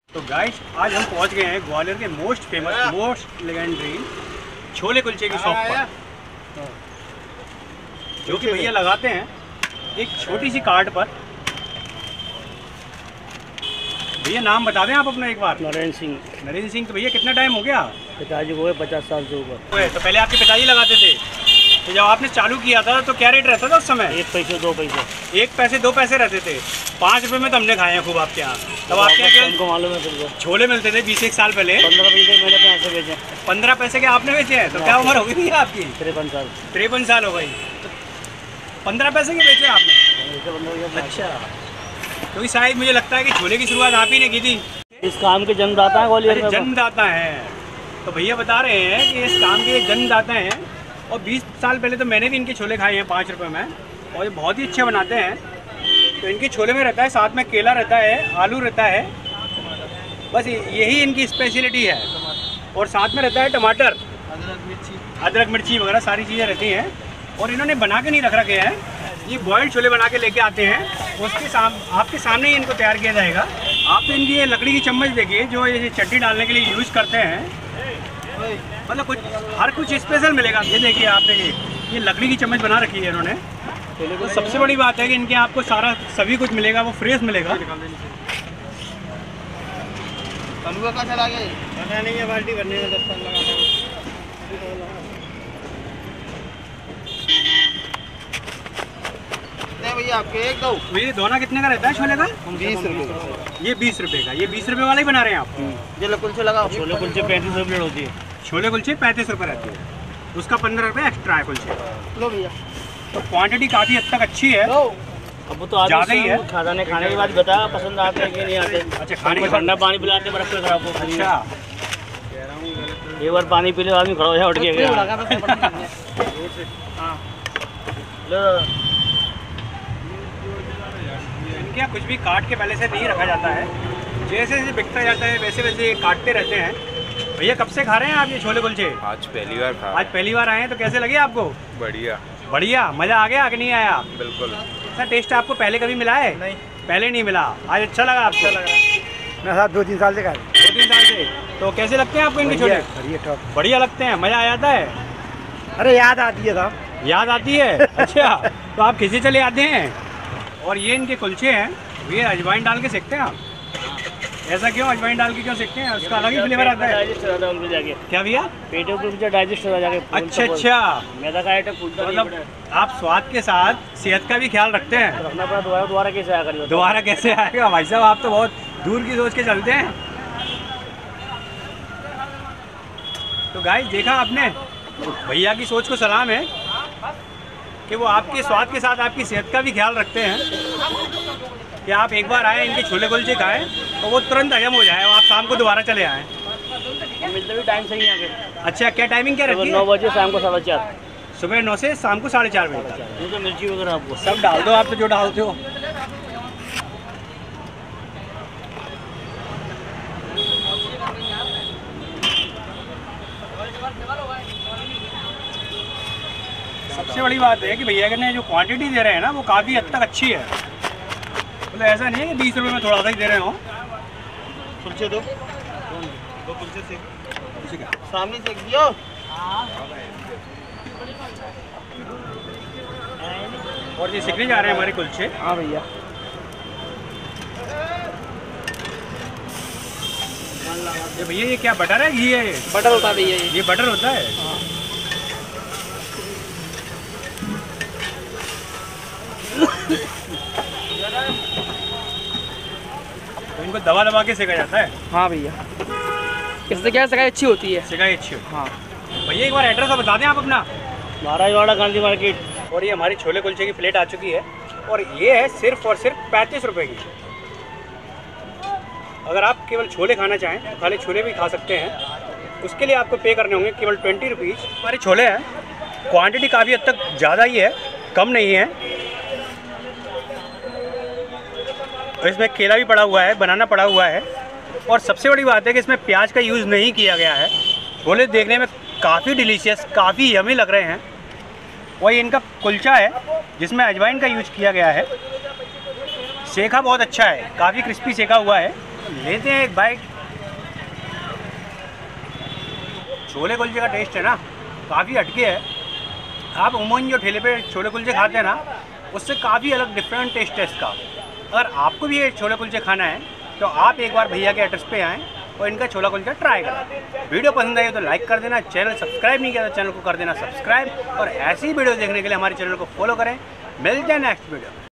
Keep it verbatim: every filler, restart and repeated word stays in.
तो गाइस आज हम पहुंच गए हैं ग्वालियर के most famous most legendary chole kulche की शॉप पर, जो कि भैया लगाते हैं एक छोटी सी कार्ड पर। भैया नाम बता दें आप अपना एक बार। नरेंद्र सिंह। नरेंद्र सिंह। तो भैया कितना टाइम हो गया? पिताजी को पचास साल से ऊपर। तो पहले आपके पिताजी लगाते थे, तो जब आपने चालू किया था तो क्या रेट रहता था उस समय? एक पैसे दो पैसे एक पैसे दो पैसे रहते थे। पाँच रुपए में तो हमने खाए हैं खूब आपके यहाँ। तब आपके यहाँ हमको मालूम है छोले मिलते थे बीस एक साल पहले। पंद्रह पैसे मैंने अपने यहाँ से बेचे। पंद्रह पैसे के आपने बेचे हैं? तो क्या उम्र हो गई आपकी? तिरपन साल। तिरपन साल हो गई। तो पंद्रह पैसे के बेचे आपने? अच्छा, क्योंकि शायद मुझे लगता है कि छोले की शुरुआत आप ही ने की थी। इस काम के जन्मदाता है ग्वालियर में। जन्मदाता हैं। तो भैया बता रहे हैं कि इस काम के जन्मदाता हैं, और बीस साल पहले तो मैंने भी इनके छोले खाए हैं पाँच रुपये में, और ये बहुत ही अच्छे बनाते हैं। तो इनके छोले में रहता है साथ में केला रहता है, आलू रहता है, बस यही इनकी स्पेशलिटी है। और साथ में रहता है टमाटर, अदरक मिर्ची अदरक मिर्ची वगैरह सारी चीज़ें रहती हैं। और इन्होंने बना के नहीं रख रखे हैं, ये बॉयल्ड छोले बना के लेके आते हैं। उसके साम आपके सामने ही इनको तैयार किया जाएगा। आप तो इनकी ये लकड़ी की चम्मच देखिए जो ये चटनी डालने के लिए यूज़ करते हैं, मतलब कुछ हर कुछ स्पेशल मिलेगा। ये देखिए आपने ये ये लकड़ी की चम्मच बना रखी है इन्होंने। तो सबसे बड़ी बात है कि इनके आपको सारा सभी कुछ मिलेगा, वो फ्रेश मिलेगा। कलुआ का चला गया पता नहीं है, बाल्टी भरने में दस साल लगा था। भैया आपके एक दो ये दोना कितने का रहता है छोले का? बीस रुपये। ये बीस रुपये का, ये बीस रुपये वाला ही बना रहे हैं आप? ये कुलचे लगा। छोले कुलचे पैंतीस रुपये होती है। छोले कुलचे पैंतीस रुपये रहती है, उसका पंद्रह रुपये एक्स्ट्रा है कुलचे। लो भैया, तो क्वांटिटी काफ़ी हद तक अच्छी है। अब वो तो ज़्यादा ही है। खाने खाने के बाद बता पसंद आते हैं कि नहीं आते। अच्छा, खाने के ठंडा पानी पिलाते बर्फ पे खराब हो। अच्छा, एक बार पानी पी ले आदमी खड़ा हो जाए उठ के। इनके यहाँ कुछ भी काट के पहले से नहीं रखा जाता है, जैसे जैसे बिकता जाता है वैसे वैसे ये काटते रहते हैं। भैया कब से खा रहे हैं आप ये छोले कुलचे? आज पहली बार खा। आज पहली बार आए हैं, तो कैसे लगे आपको? बढ़िया बढ़िया, मज़ा आ गया कि नहीं आया? बिल्कुल। सर टेस्ट आपको पहले कभी मिला है? नहीं, पहले नहीं मिला। आज अच्छा लगा आपको? अच्छा लगा। मैं साथ दो तीन साल से खा रहा दो तीन साल से। तो कैसे लगते हैं आपको इनके छोले? बढ़िया लगते हैं, मज़ा आ जाता है। अरे याद आती है था। याद आती है? अच्छा, तो आप किसी चले आते हैं। और ये इनके कुलचे हैं, ये अजवाइन डाल के सेकते हैं आप? ऐसा क्यों अजवाइन डाल के क्यों सेकते हैं? उसका अलग ही फ्लेवर आता है। जाके क्या भैया? पेटों के डाइजेस्ट हो जाके। अच्छा अच्छा, मैदा का आइटम फूलता नहीं मतलब आप स्वाद के साथ सेहत का भी ख्याल रखते हैं। रखना पड़ा। दोबारा दोबारा कैसे आया करिए? दोबारा कैसे आएगा भाई साहब, आप तो बहुत दूर की सोच के चलते हैं। तो गाइस देखा आपने, भैया की सोच को सलाम है कि वो आपके स्वाद के साथ आपकी सेहत का भी ख्याल रखते हैं। कि आप एक बार आए इनके छोले कुलचे खाएं तो वो तुरंत हजम हो जाए और आप शाम को दोबारा चले आएँ। मिलते भी टाइम सही है। अच्छा, क्या टाइमिंग क्या रहती है? नौ बजे शाम को साढ़े चार। सुबह नौ से शाम को साढ़े चार बजे तक। तो मिर्ची वगैरह आपको सब डाल दो आप, तो जो डालते हो। सबसे बड़ी बात है कि भैया ने जो क्वांटिटी दे रहे हैं ना वो काफ़ी हद तक अच्छी है। मतलब ऐसा नहीं है कि बीस रुपये में थोड़ा सा ही दे रहे हो। कुलचे दो दो कुलचे से सामने से दियो। और ये सीखने जा रहे हैं हमारे कुलचे। हाँ भैया, ये भैया ये क्या बटर है? घी है? ये बटर होता है भैया। ये ये बटर होता है। हाँ। तो इनको दबा दबा के सेका जाता है? हाँ भैया, इससे क्या सिकाई अच्छी होती है। सिकाई अच्छी होती है। हाँ भैया एक बार एड्रेस बता दें आप अपना। महाराजवाड़ा गांधी मार्केट। और ये हमारी छोले कुलचे की प्लेट आ चुकी है, और ये है सिर्फ और सिर्फ पैंतीस रुपए की। अगर आप केवल छोले खाना चाहें तो खाली छोले भी खा सकते हैं, उसके लिए आपको पे करने होंगे केवल ट्वेंटी रुपीज़। हमारे छोले हैं, क्वांटिटी काफ़ी हद तक ज़्यादा ही है, कम नहीं है। और इसमें केला भी पड़ा हुआ है, बनाना पड़ा हुआ है, और सबसे बड़ी बात है कि इसमें प्याज का यूज़ नहीं किया गया है। छोले देखने में काफ़ी डिलीशियस, काफ़ी यमी लग रहे हैं। वही इनका कुलचा है जिसमें अजवाइन का यूज किया गया है। सेका बहुत अच्छा है, काफ़ी क्रिस्पी सेका हुआ है। लेते हैं एक बाइट। छोले कुलचे का टेस्ट है ना काफ़ी हटके है। आप उमूमन जो ठेले पे छोले कुलचे खाते हैं ना उससे काफ़ी अलग डिफरेंट टेस्ट है इसका। अगर आपको भी ये छोले कुलचे खाना है तो आप एक बार भैया के एड्रेस पे आएँ और इनका छोला कुलचा ट्राई करें। वीडियो पसंद आई तो लाइक कर देना, चैनल सब्सक्राइब नहीं किया तो चैनल को कर देना सब्सक्राइब, और ऐसी वीडियो देखने के लिए हमारे चैनल को फॉलो करें। मिलते हैं नेक्स्ट वीडियो में।